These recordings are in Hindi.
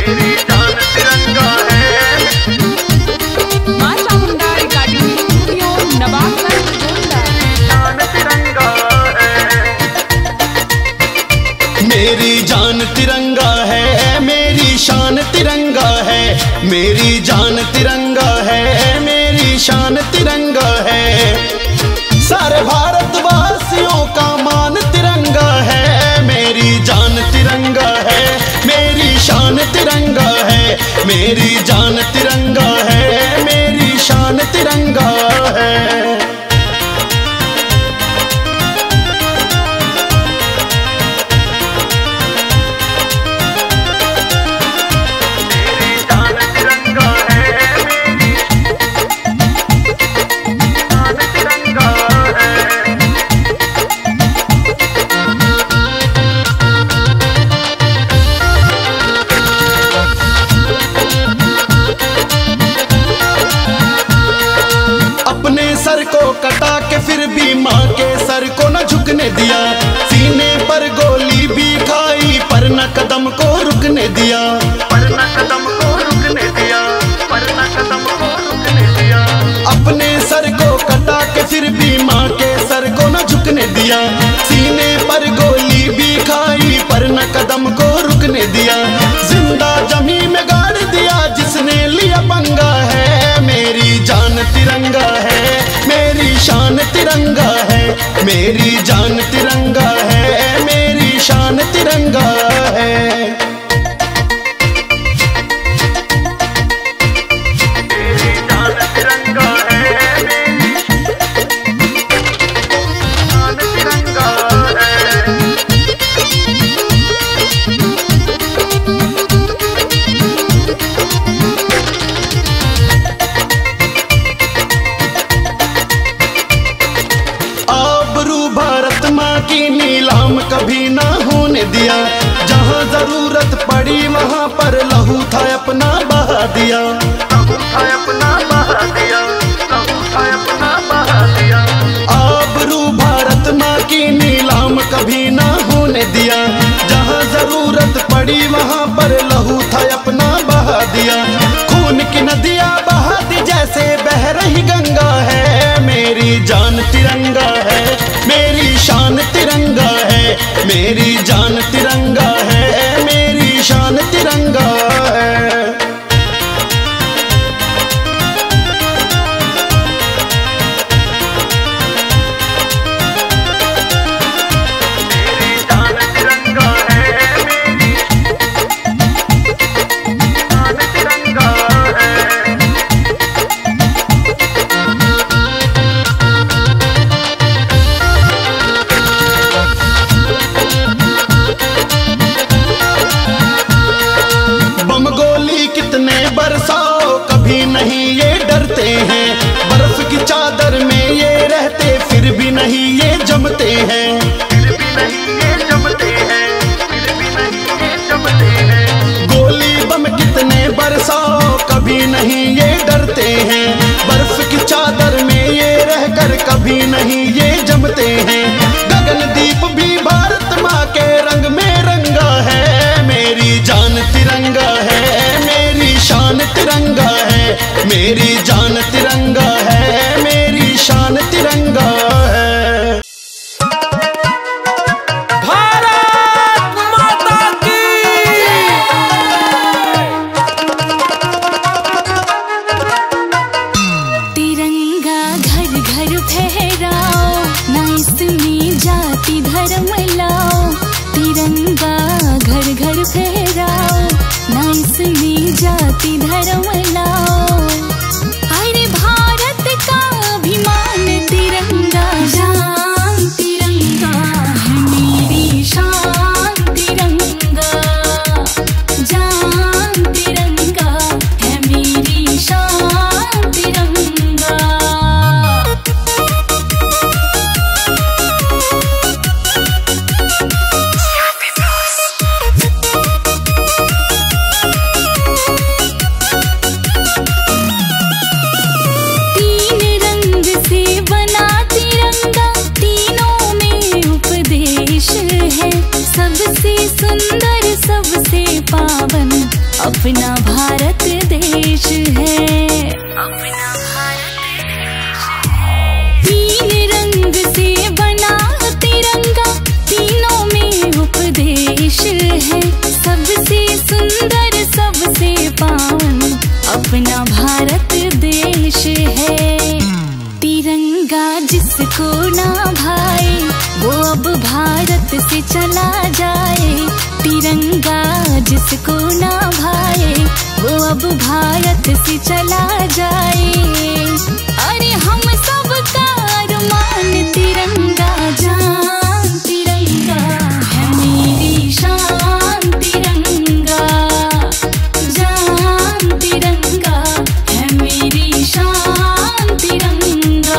मेरी जान तिरंगा है। मां चामुंडा रिकॉर्डिंग स्टूडियो नवाबगंज गोंडा। जान तिरंगा है। मेरी जान तिरंगा है, मेरी शान तिरंगा है। मेरी जान तिरंगा है, मेरी शान तिरंगा है। सारे भारतवासियों का मान तिरंगा है। मेरी जान तिरंगा है, मेरी शान तिरंगा है। मेरी जान तिरंगा है, मेरी शान तिरंगा है। सर को कटा के फिर भी माँ के सर को न झुकने दिया। सीने पर गोली भी खाई पर न कदम को रुकने दिया। पर न कदम को रुकने दिया। पर न कदम को रुकने दिया। अपने सर को कटा के फिर भी माँ के सर को न झुकने दिया। सीने पर गोली भी खाई पर न कदम को रुकने दिया। जिंदा जमीन में गाड़ दिया जिसने लिया पंगा है। मेरी जान तिरंगा है, मेरी शान तिरंगा है। मेरी जान तिरंगा है, मेरी शान तिरंगा है। मेरी जान तिरंगा है। जान तिरंगा है। की नीलाम कभी ना होने दिया। जहाँ जरूरत पड़ी वहाँ पर लहू था अपना बहा दिया। लहू था अपना बहा दिया। लहू था अपना बहा दिया। आबरू भारत माँ की नीलाम कभी ना होने दिया। जहाँ जरूरत पड़ी वहाँ पर लहू था अपना बहा दिया। खून की नदियाँ बहा दी जैसे बह रही गंगा है। मेरी जान तिरंगा है, मेरी शान तिरंगा है। मेरी जान तिरंगा है, मेरी शान तिरंगा है। मेरी जान तिरंगा है। जान तिरंगा है। बम गोली कितने बरसाओ कभी नहीं ये डरते हैं। बर्फ की चादर में ये रहते फिर भी नहीं ये जमते हैं। फिर भी नहीं ये जमते हैं। फिर भी नहीं ये जमते हैं। गोली बम कितने बरसाओ कभी नहीं ये डरते हैं। बर्फ की चादर में ये रहकर कभी नहीं ये जमते हैं। गगनदीप भी भारत माँ के रंग में रंगा है। मेरी जान तिरंगा है, मेरी शान तिरंगा है। मेरी जान तिरंगा है, मेरी शान तिरंगा है। भारत माता की तिरंगा घर घर फहराओ, ना इसमें जाति धर्म लाओ। तिरंगा घर घर फहराओ, ना इसमें जाति धर्म लाओ। अरे भारत का अभिमान तिरंगा, शान तिरंगा है मेरी शान तिरंगा। जान तिरंगा है मेरी शान तिरंगा। अपना भारत देश है, अपना भारत देश है। तीन रंग से बना तिरंगा, तीनों में उपदेश है। सबसे सुंदर सबसे पावन अपना भारत देश है। तिरंगा जिसको ना भाए वो अब भारत से चला जाए। तिरंगा जिसको ना भाए वो अब भारत से चला जाए। अरे हम सब का अरमान तिरंगा, जान तिरंगा है मेरी शान। तिरंगा जान तिरंगा है मेरी शान। तिरंगा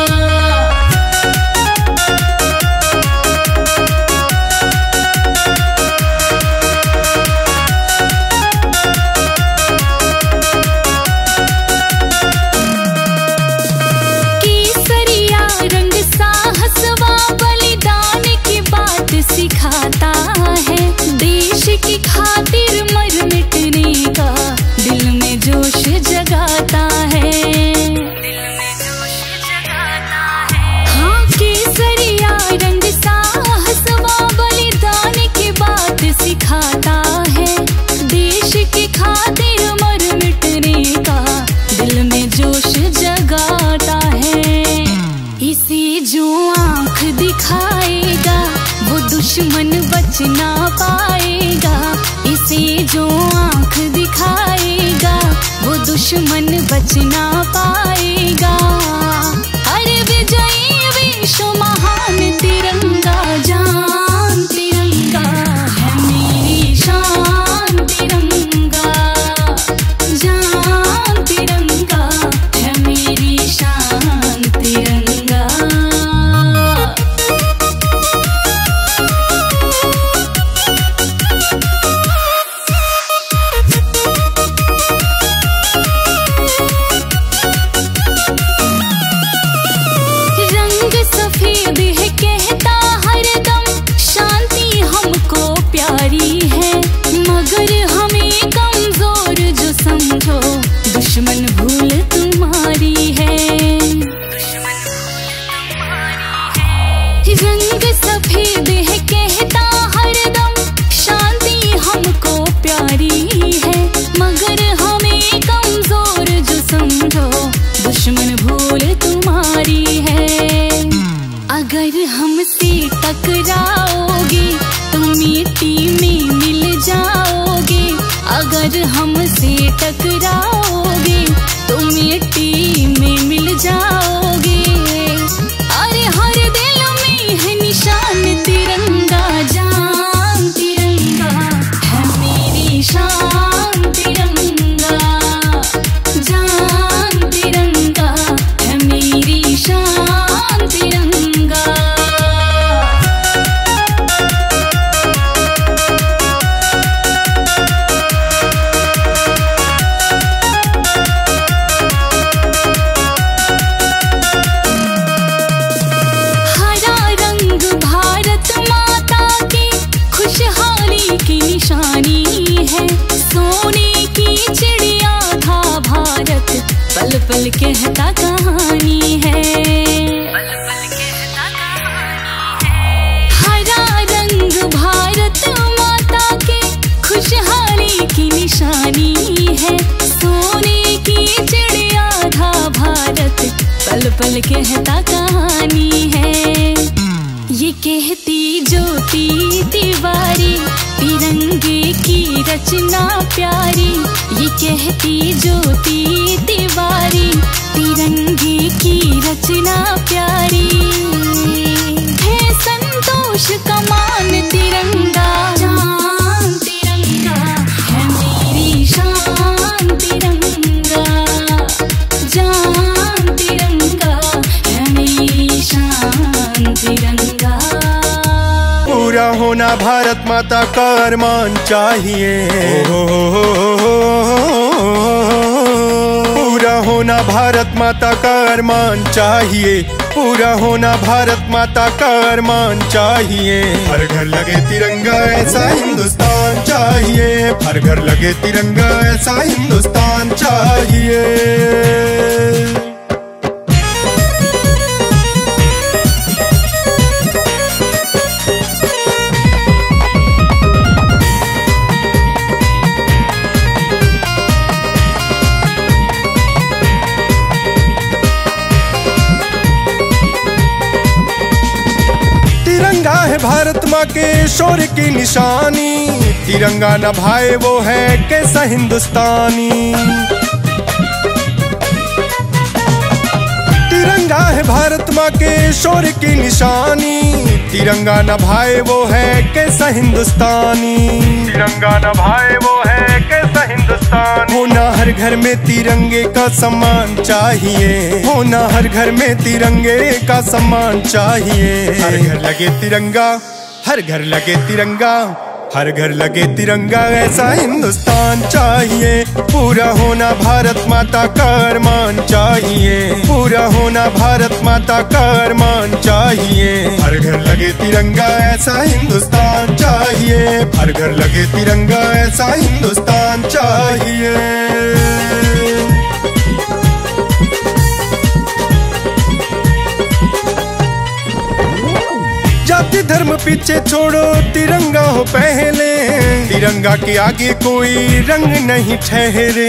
सिखाता है। देश की खातिर मर मिटने का दिल में जोश जगाता है, दिल में जोश जगाता है। हाँ केसरिया रंग साहस व बलिदान की बात सिखाता है। देश की खातिर मर मिटने का दिल में जोश जगाता है। इसे जो आँख दिखाएगा वो दुश्मन बच ना पाएगा। इसे जो आँख दिखाएगा वो दुश्मन बच ना पाएगा। अरे विजयी विश्व महान तिरंगा, जान तिरंगा है मेरी शान। तिरंगा जान तिरंगा है मेरी शान। तिरंगा सफेद है कहता हरदम शांति हमको प्यारी है। मगर हमें कमजोर जो समझो दुश्मन भूल तुम्हारी है, दुश्मन भूल तुम्हारी है। रंग सफेद है कहता हरदम शांति हमको प्यारी है। मगर हमें कमजोर जो समझो दुश्मन भूल तुम्हारी है। अगर हमसे टकराओगे तो मिट्टी में मिल जाओगे। अगर हमसे टकराओगे तो मिट्टी में मिल जाओगे। अरे हर दिल में है निशान तिरंगा, जान तिरंगा है मेरी शान। तिरंगा जान तिरंगा है मेरी शान। तिरंगा हरा रंग भारत माता की खुशहाली की निशानी है। सोने की चिड़िया था भारत, पल पल कहता कहानी है, पल पल कहता कहानी है। हरा रंग भारत माता की खुशहाली की निशानी है। सोने की चिड़िया था भारत, पल पल कहता कहानी है। ये कहती ज्योति तिवारी तिरंगे की रचना प्यारी। ये कहती ज्योति तिवारी तिरंगे की रचना प्यारी है। संतोष का मान तिरंगा, जान तिरंगा है मेरी शान। तिरंगा जान तिरंगा है मेरी शान। तिरंगा पूरा होना भारत माता का अरमान चाहिए। पूरा होना भारत माता का अरमान चाहिए। पूरा होना भारत माता का अरमान चाहिए। हर घर लगे तिरंगा ऐसा हिंदुस्तान चाहिए। चाहिए, हर घर लगे तिरंगा ऐसा हिंदुस्तान चाहिए। तिरंगा है भारत माँ के शौर्य की निशानी, तिरंगा न भाए वो है कैसा हिंदुस्तानी। तिरंगा है भारत माँ के शौर्य की निशानी, तिरंगा न भाए वो है कैसा हिंदुस्तानी। तिरंगा न भाए वो है कैसा हिंदुस्तानी। होना हर घर में तिरंगे का सम्मान चाहिए, होना हर घर में तिरंगे का सम्मान चाहिए। हर घर लगे तिरंगा, हर घर लगे तिरंगा, हर घर लगे तिरंगा ऐसा हिंदुस्तान चाहिए। पूरा होना भारत माता का अरमान चाहिए, पूरा होना भारत माता का अरमान चाहिए। हर घर लगे तिरंगा ऐसा हिंदुस्तान चाहिए, हर घर लगे तिरंगा ऐसा हिंदुस्तान चाहिए। जाति धर्म पीछे छोड़ो, तिरंगा हो पहले, तिरंगा के आगे कोई रंग नहीं ठहरे।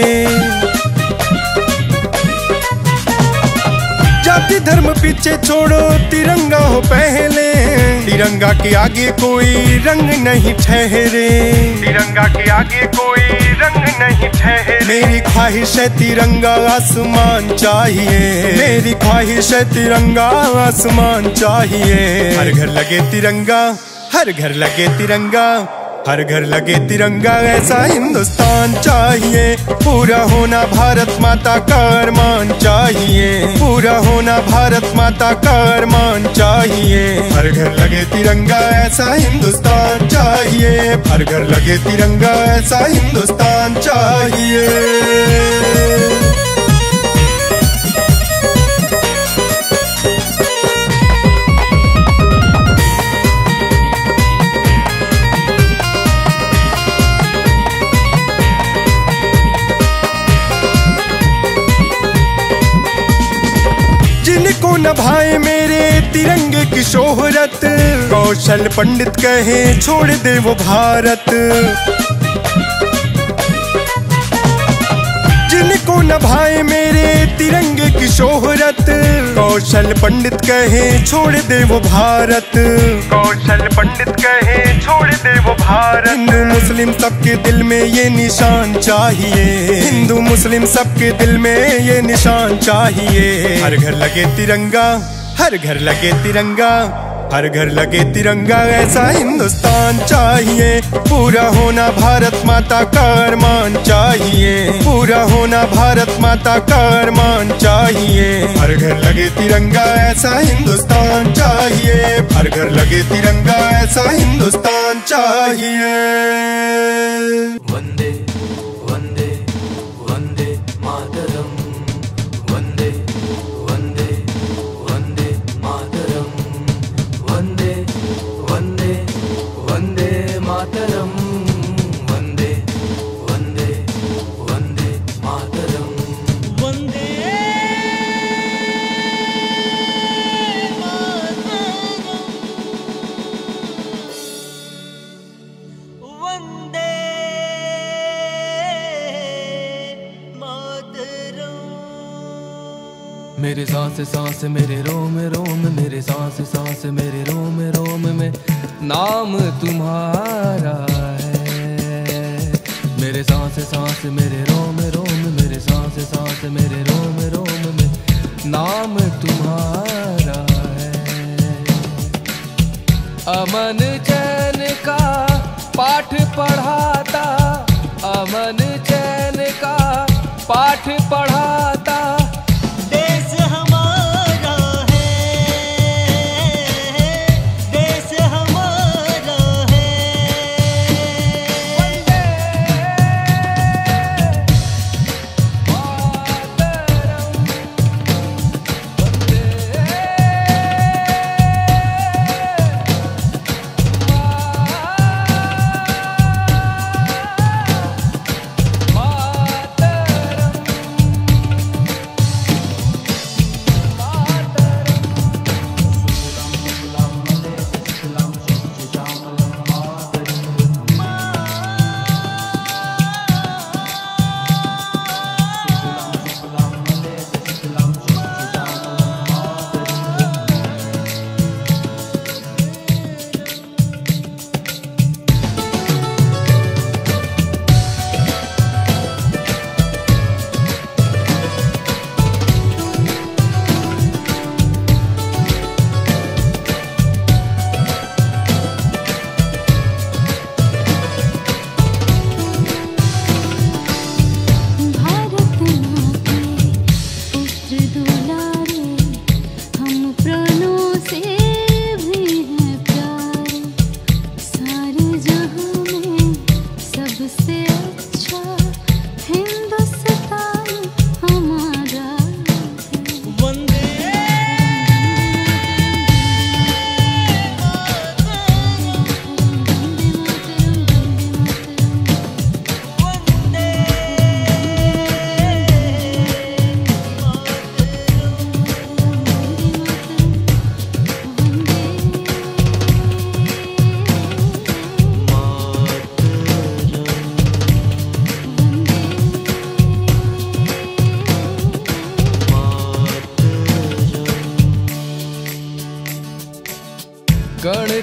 जाति धर्म पीछे छोड़ो, तिरंगा हो पहले, तिरंगा के आगे कोई रंग नहीं ठहरे। तिरंगा के आगे कोई रंग नहीं ठहरे। मेरी ख्वाहिश है तिरंगा आसमान चाहिए, मेरी ख्वाहिश है तिरंगा आसमान चाहिए। हर घर लगे तिरंगा, हर घर लगे तिरंगा, हर घर लगे तिरंगा ऐसा हिंदुस्तान चाहिए। पूरा होना भारत माता का अरमान चाहिए, पूरा होना भारत माता का अरमान चाहिए। हर घर लगे तिरंगा ऐसा हिंदुस्तान चाहिए, हर घर लगे तिरंगा ऐसा हिंदुस्तान चाहिए। जिनको न भाए मेरे तिरंगे की शोहरत, कौशल पंडित कहे छोड़ दे वो भारत। जिनको न भाए मेरे तिरंगे की शोहरत, कौशल पंडित कहे छोड़ दे वो भारत। कौशल पंडित कहे छोड़ दे वो भारत। हिंदू मुस्लिम सबके दिल में ये निशान चाहिए, हिंदू मुस्लिम सबके दिल में ये निशान चाहिए। हर घर लगे तिरंगा, हर घर लगे तिरंगा, हर घर लगे तिरंगा ऐसा हिंदुस्तान चाहिए। पूरा होना भारत माता का अरमान चाहिए, पूरा होना भारत माता का अरमान चाहिए। हर घर लगे तिरंगा ऐसा हिंदुस्तान चाहिए, हर घर लगे तिरंगा ऐसा हिंदुस्तान चाहिए। वंदे वंदे वंदे मातरम, वंदे वंदे वंदे मातरम, वंदे वंदे वंदे मातरम, वंदे वंदे वंदे मातरम, वंदे वंदे मातरम। मेरे सांस सांस मेरे रोम रोम, मेरे सांस सांस मेरे रोम रोम में नाम तुम्हारा है। मेरे सांस सांस मेरे रोम रोम, मेरे सांस सांस मेरे रोम रोम में नाम तुम्हारा है। अमन चैन का पाठ पढ़ाता, अमन चैन का पाठ पढ़ाता, देश हमारा है, देश हमारा है। वंदे मातरम, वंदे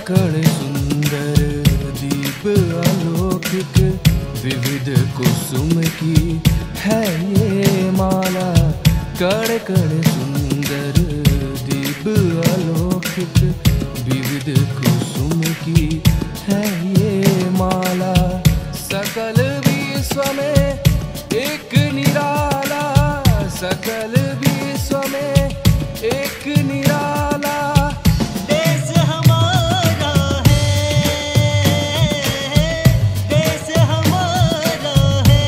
कण सुंदर दीप अलौकिक विविध कुसुम की है ये माला। कण कण सुंदर दीप अलौकिक विविध कुसुम की है ये माला। सकल विश्व में एक निराला, सकल विश्व में एक निराला। देश हमारा है, देश हमारा है।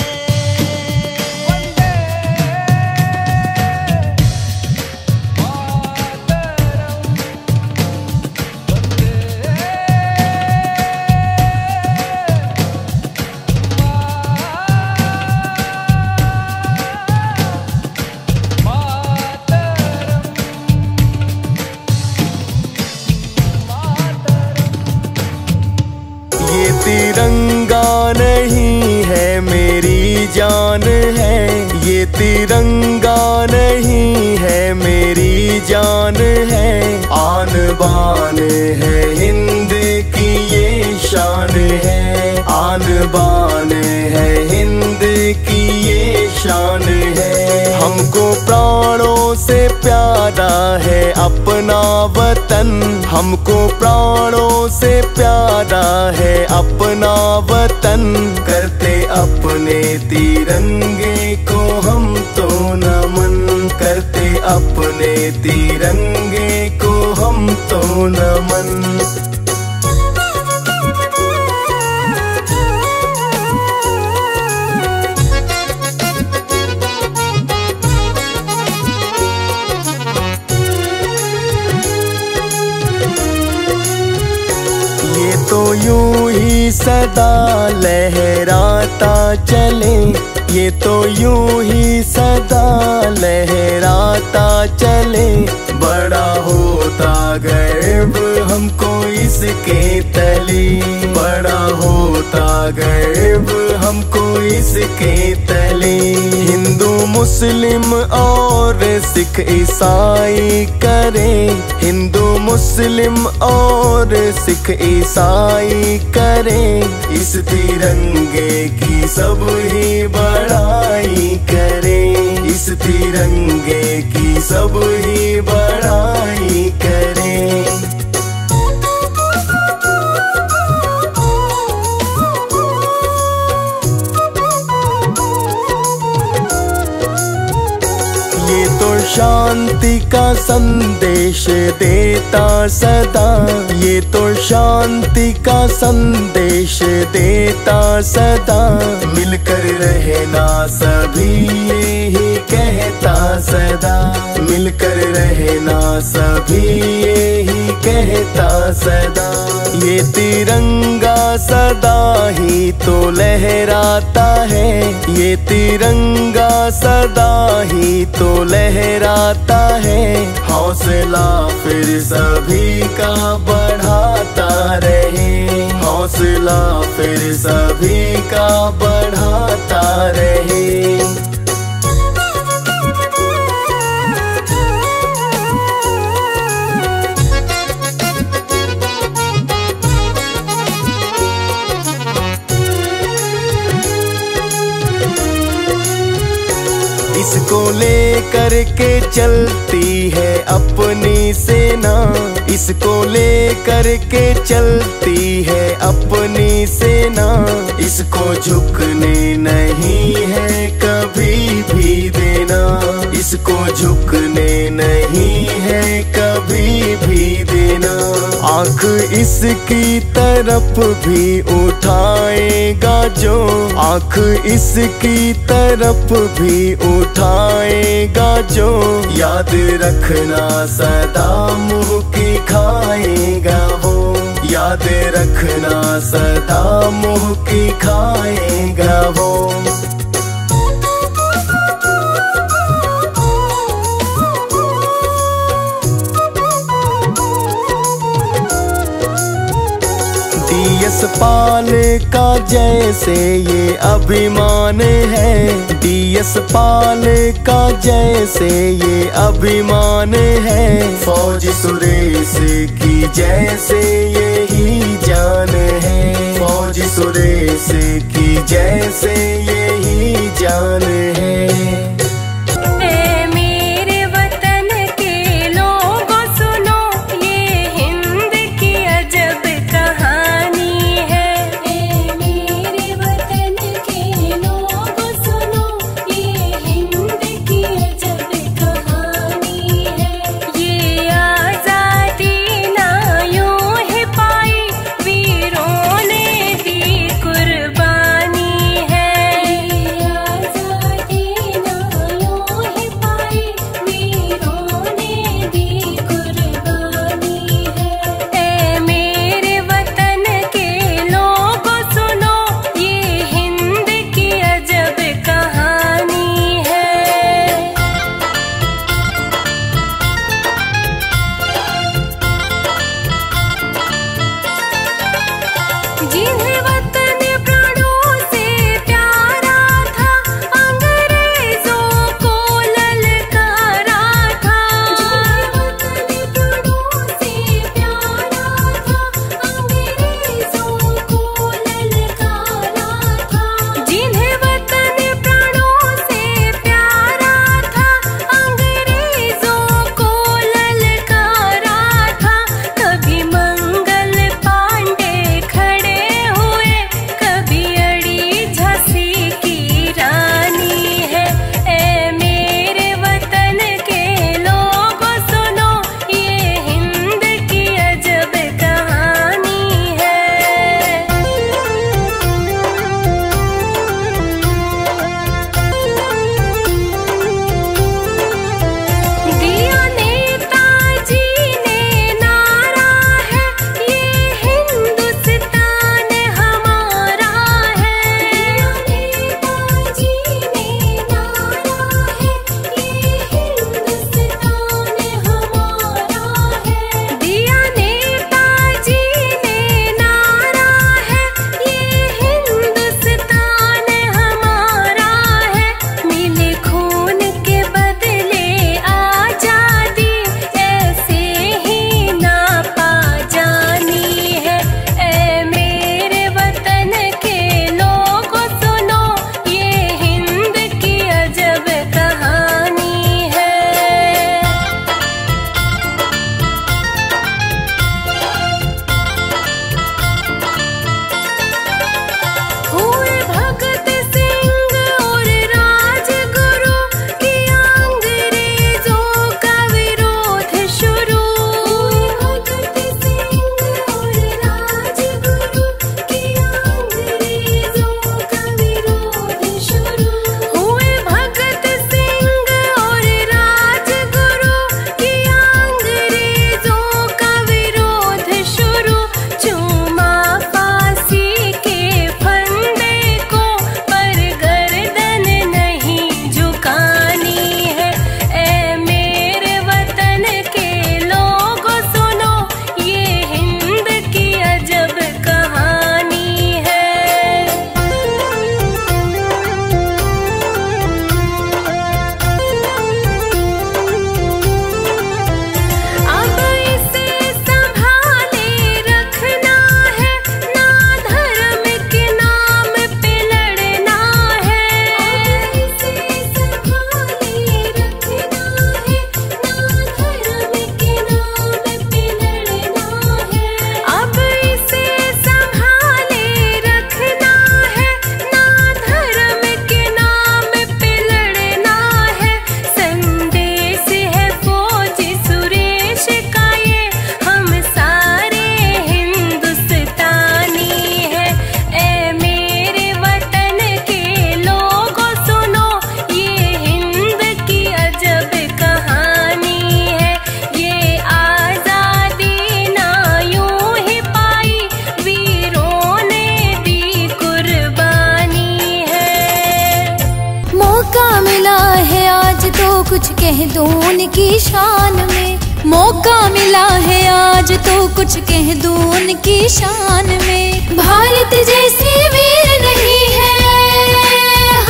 वंदे मातरम, वंदे ये तिरंगा नहीं है मेरी जान है, ये तिरंगा नहीं है मेरी जान है। आन बान है हिंद की ये शान है, आन बान है हिंद की ये शान है। हमको प्राणों से प्यारा है अपना वतन, हमको प्राणों से प्यारा है अपना वतन। करते अपने तिरंगे को हम तो नमन, करते अपने तिरंगे को हम तो नमन। तो यूं ही सदा लहराता चले, ये तो यूं ही सदा लहराता चले। बड़ा होता गर्व हमको इसके तले, बड़ा होता गर्व हमको इसके तले। हिंदू मुस्लिम और सिख ईसाई करें, हिंदू मुस्लिम और सिख ईसाई करें। इस तिरंगे की सब ही बड़ाई करें, इस तिरंगे की सब ही बड़ाई करें। ये तो शांति का संदेश देता सदा, ये तो शांति का संदेश देता सदा। मिलकर रहना सभी यही कहता सदा, मिलकर रहना सभी यही कहता सदा। ये तिरंगा सदा ही तो लहराता है, ये तिरंगा सदा ही तो लहराता है। हौसला फिर सभी का बढ़ाता रहे, हौसला फिर सभी का बढ़ाता रहे। इसको लेकर के चलती है अपनी सेना, इसको लेकर के चलती है अपनी सेना। इसको झुकने नहीं है कभी भी देना, इसको झुकने नहीं है कभी भी देना। आँख इसकी तरफ भी उठाएगा जो, आँख इसकी तरफ भी उठाएगा जो। याद रखना सदा मुँह की खाएगा वो, याद रखना सदा मुँह की खाएगा वो। यशपाल का जैसे ये अभिमान अभिमान है। DS पाल का जैसे ये अभिमान है, फौज सुरेश की जैसे यही जान है। फौज सुरेश की जैसे यही जान है। कुछ कह दूं उनकी शान में, मौका मिला है आज तो कुछ कह दूं उनकी शान में। भारत जैसे वीर नहीं है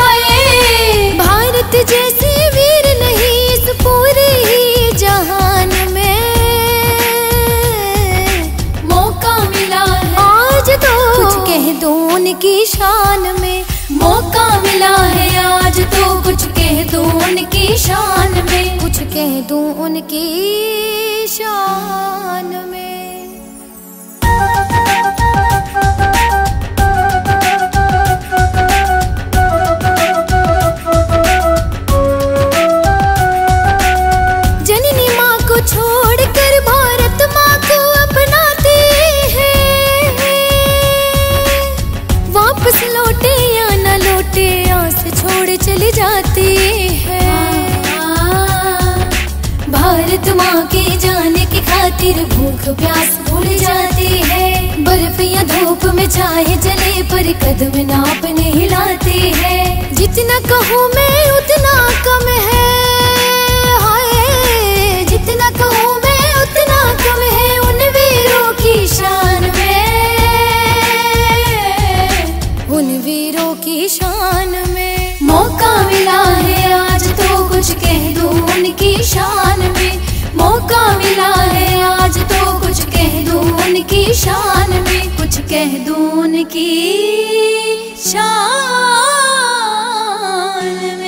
जाती है। भारत माँ के जाने की खातिर भूख प्यास भूल जाती है। बर्फ या धूप में चाहे जले पर कदम नाप नहीं लाती है। जितना कहूँ मैं उतना कम है, हाय जितना कहूँ मैं उतना कम है उन वीरों की शान में, उन वीरों की शान में। मौका मिला है आज तो कुछ कह दूं उनकी शान में। मौका मिला है आज तो कुछ कह दूं उनकी शान में, कुछ कह दूं उनकी शान में।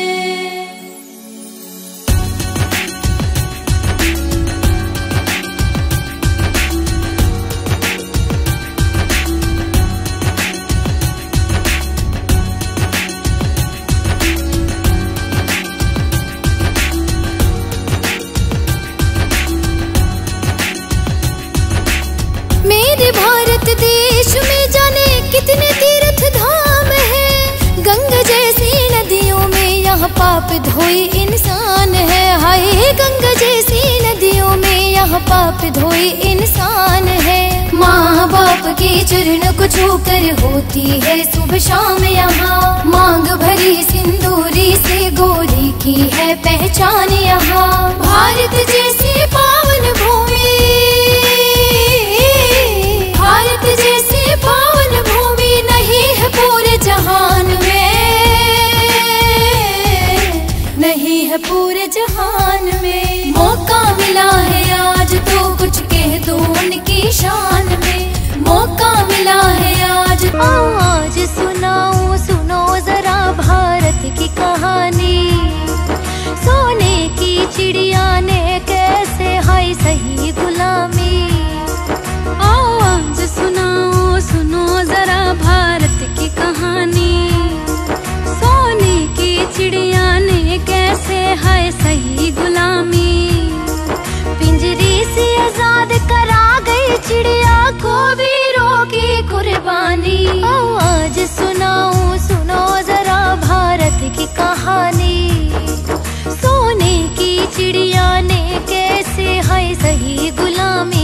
मेरे भारत देश में जाने कितने तीर्थ धाम हैं। गंगा जैसी नदियों में यहाँ पाप धोए इंसान है। हाय गंगा जैसी नदियों में यहाँ पाप धोए इंसान है। माँ बाप के चरण को छूकर होती है सुबह शाम यहाँ। मांग भरी सिंदूरी से गोरी की है पहचान यहाँ। भारत जैसी पावन भूमि, भारत जैसी पावन भूमि नहीं है पूरे जहान में, नहीं है पूरे जहान में। मौका मिला है आज तो कुछ कह दूं उनकी शान में। मौका मिला है आज सुनाऊं सुनो जरा भारत की कहानी। सोने की चिड़िया ने कैसे हाय सही गुलामी। आज सुनाओ सुनो जरा भारत की कहानी। सोने की चिड़िया ने कैसे है सही गुलामी। पिंजरे से आजाद करा गई चिड़िया को वीरों की कुर्बानी। आज सुनाओ सुनो जरा भारत की कहानी। सोने की चिड़िया ने कैसे है सही गुलामी।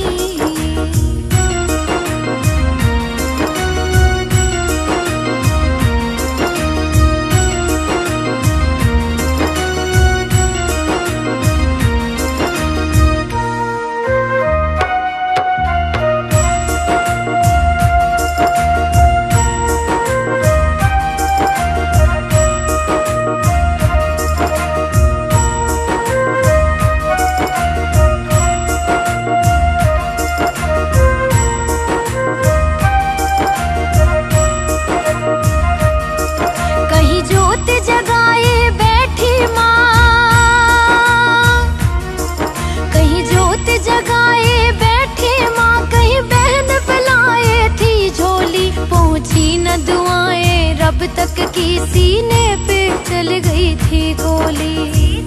तक की सीने पे चल गई थी गोली।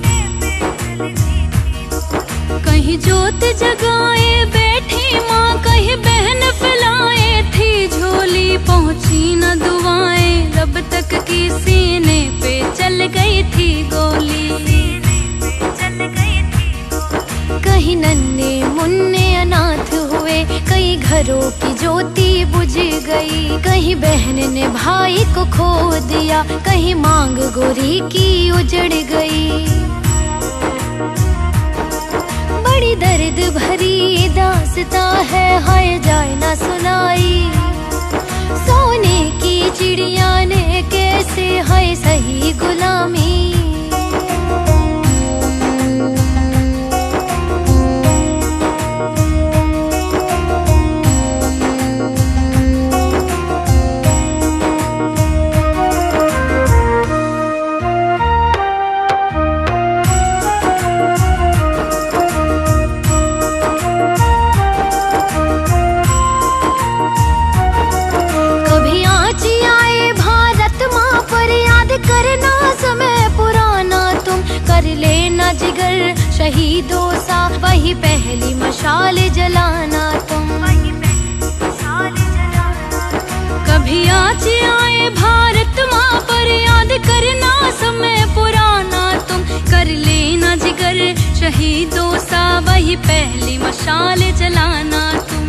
कहीं जोत जगाए बैठी माँ, कहीं बहन फैलाए थी झोली। पहुंची न दुआएं रब तक की सीने पे चल गई थी गोली। कहीं नन्हे मुन्ने अनाथ हुए, कई घरों की ज्योति बुझ गई। कहीं बहन ने भाई को खो दिया, कहीं मांग गोरी की उजड़ गई। बड़ी दर्द भरी दास्तां है हाय जाए ना सुनाई। सोने की चिड़िया ने कैसे हाय सही गुलामी। जिगर शहीदों सा वही पहली मशाल जलाना तुम। कभी आज आए भारत माँ पर याद करना समय वही दोसा वही पहली मशाल जलाना तुम।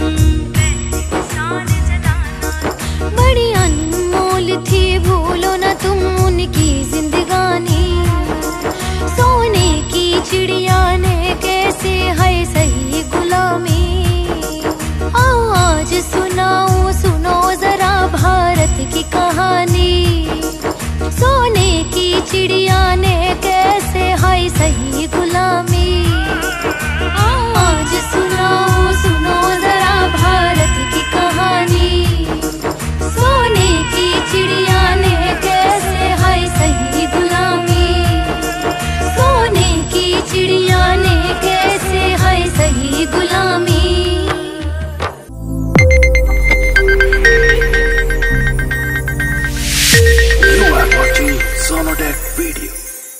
बड़ी अनमोल थी भूलो ना तुम उनकी जिंदगानी। सोने की चिड़िया ने कैसे है सही गुलामी। आओ आज सुनाऊं सुनो जरा भारत की कहानी। सोने की चिड़िया ने कैसे है सही